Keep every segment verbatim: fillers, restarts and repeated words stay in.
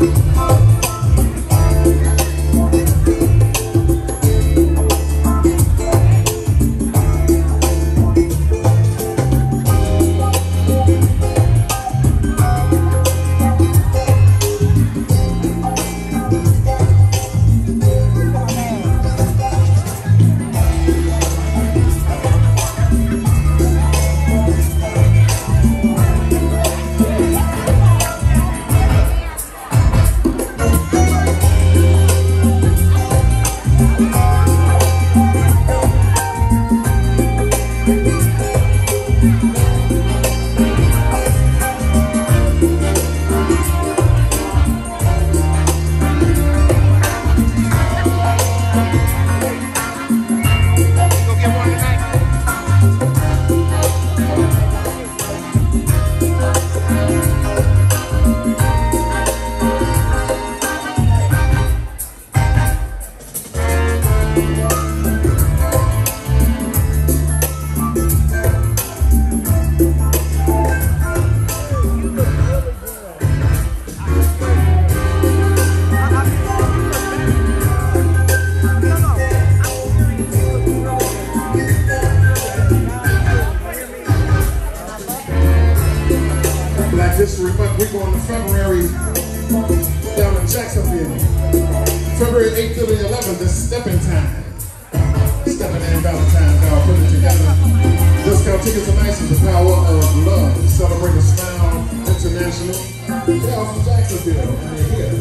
History Month. We're going to February down in Jacksonville. February eighth to the eleventh is Stepping Time. Stepping and Valentine's, y'all put it together. Discount tickets are nice. The power of love. Celebrate a Smile International. They're all from Jacksonville, and they're here.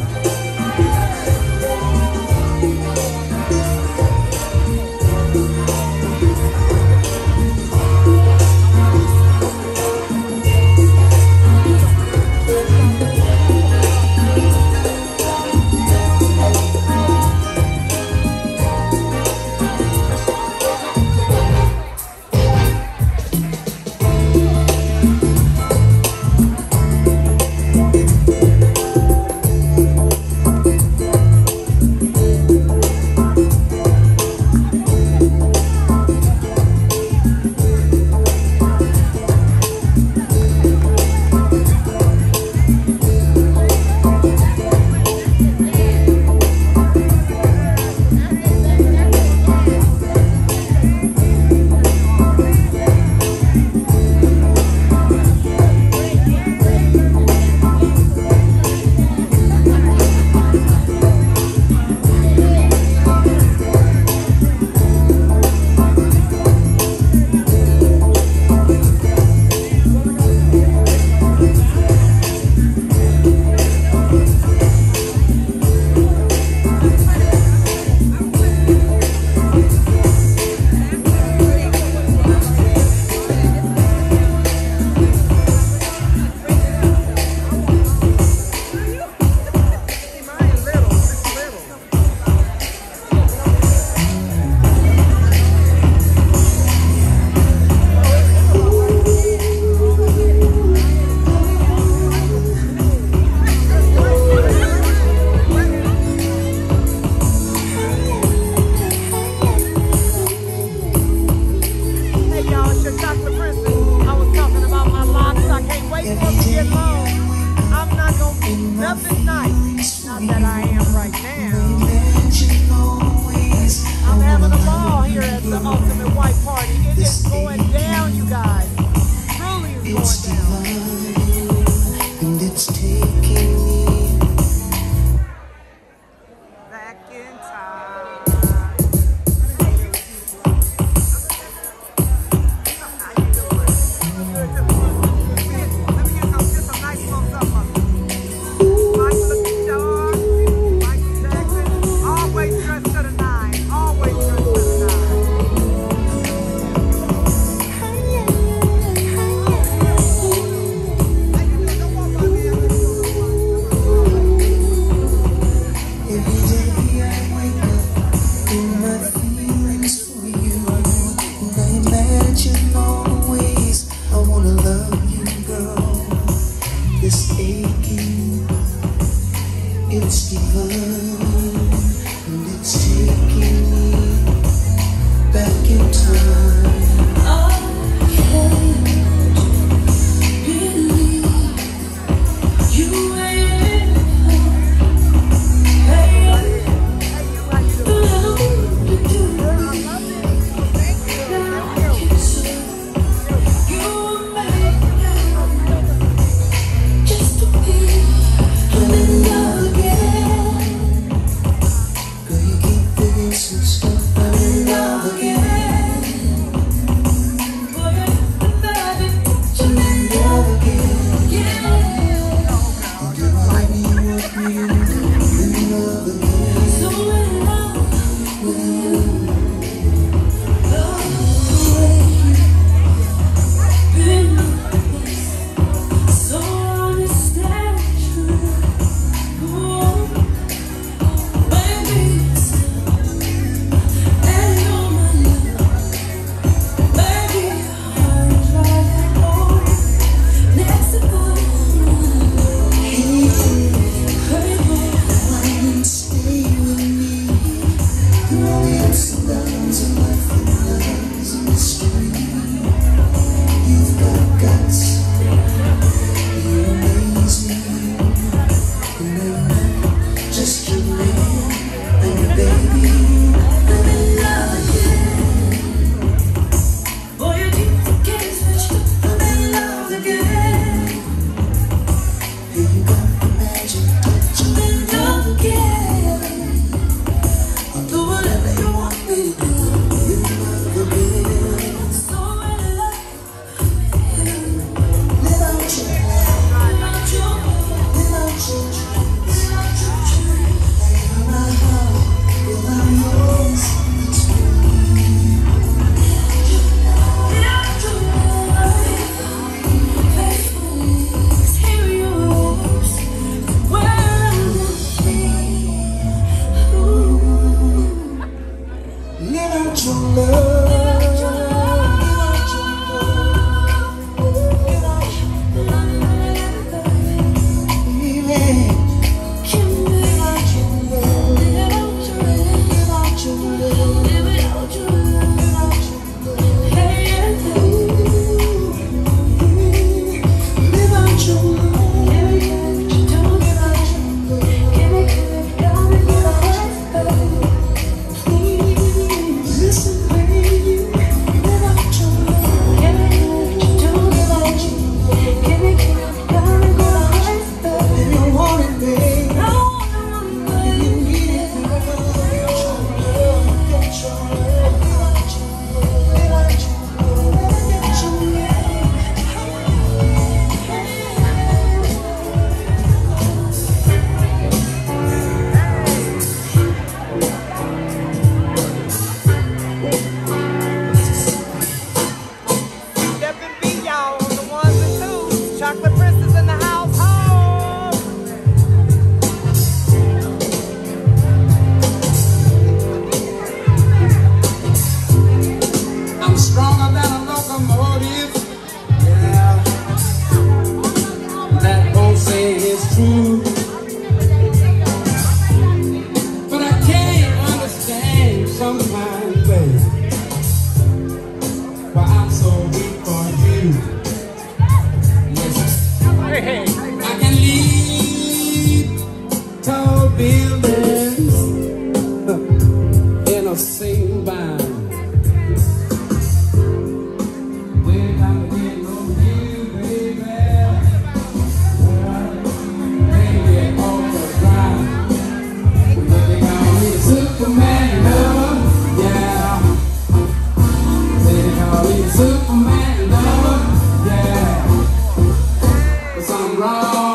Nothing nice, not that I am right now. I'm having a ball here at the Ultimate White Party. It is going down, you guys. Truly is going down. And it's taking me back in time. It's divine, and it's taking me back in time. I can't believe you ever buildings in a single bound. We're gonna get on you, baby. Baby, off the ground. They call me the Superman lover, yeah. They call me the Superman lover, yeah. But something wrong.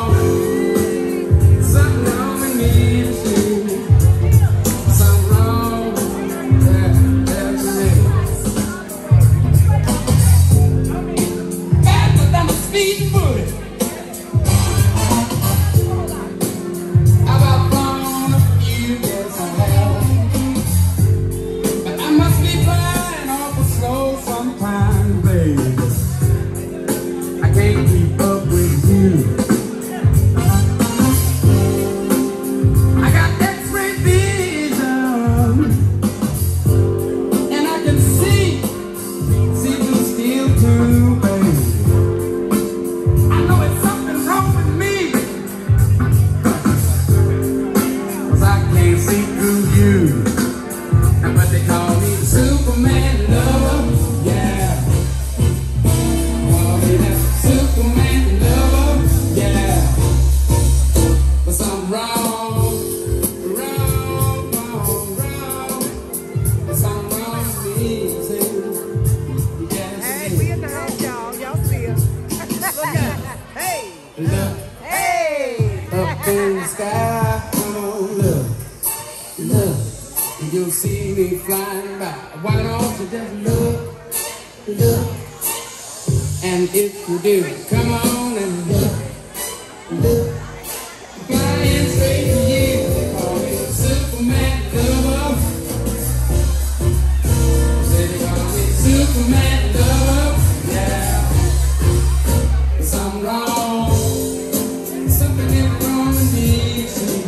You'll see me flying by. Why don't you just look, look, and if you do, come on and look, look. Flying straight to you, they call me the Superman lover. Say they call me the Superman lover, yeah. There's something wrong, something is wrong with me, too.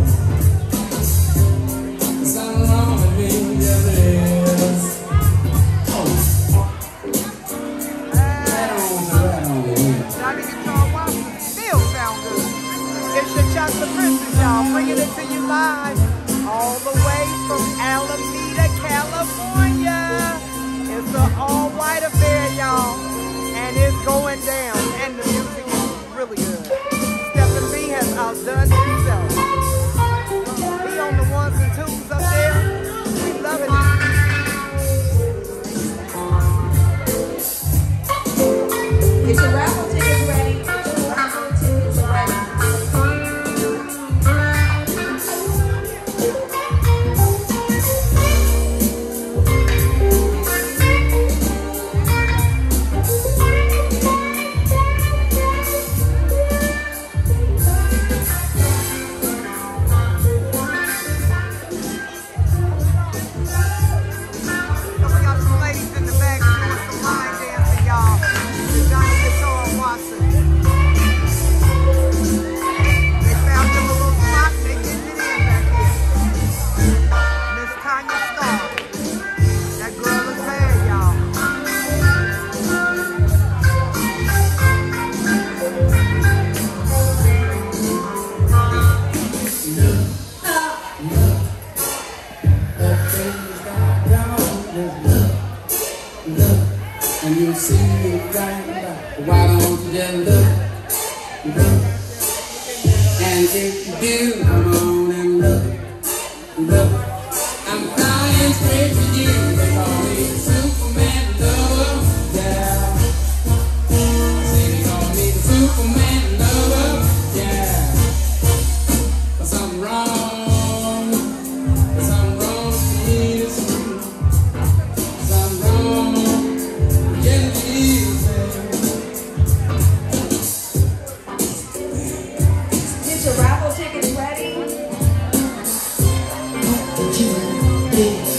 The Princess, y'all, bringing it to you live all the way from Alameda, California. It's an all-white affair, y'all, and it's going down, and the music is really good. Stephen B has outdone himself. He on the ones and twos up there. We loving it. Get your raffle tickets ready. Get your raffle tickets ready. And you'll see me right back. Why don't you just look, look, and if you do, come on and look, look. I'm flying straight to you. They call me the Superman lover, yeah. Say they call me the Superman lover, yeah. But something wrong, something wrong with me this morning. Something wrong. Get your raffle tickets ready.